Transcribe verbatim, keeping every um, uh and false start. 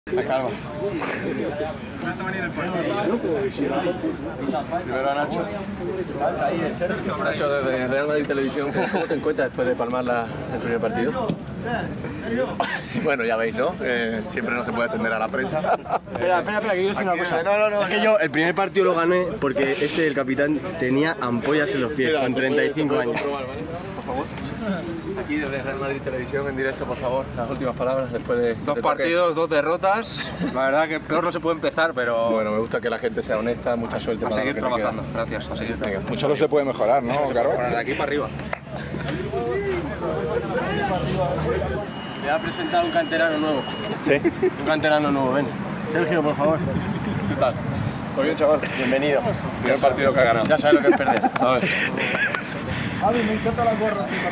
La calma. Primero a Nacho. Nacho, desde Real Madrid Televisión, ¿cómo te encuentras después de palmar la, el primer partido? Bueno, ya veis, ¿no? Eh, siempre no se puede atender a la prensa. Espera, espera, espera, que yo sé una cosa. No, no, no. Es que yo el primer partido lo gané porque este, el capitán, tenía ampollas en los pies con treinta y cinco años. Por favor. Aquí desde Real Madrid Televisión en directo, por favor, las últimas palabras después de... Dos de partidos, dos derrotas. La verdad que peor no se puede empezar, pero Bueno, me gusta que la gente sea honesta, mucha suerte a para seguir lo que nos trabajando. queda. Gracias, a seguir Venga, trabajando. muchas Solo se puede mejorar, ¿no, Caro? Bueno, de aquí para arriba. Me va a presentar un canterano nuevo. Sí. Un canterano nuevo, ven. Sergio, por favor. ¿Qué tal? ¿Todo bien, chaval? Bienvenido. Primer partido que ha ganado. Ya sabes lo que es perder. ¿Sabes?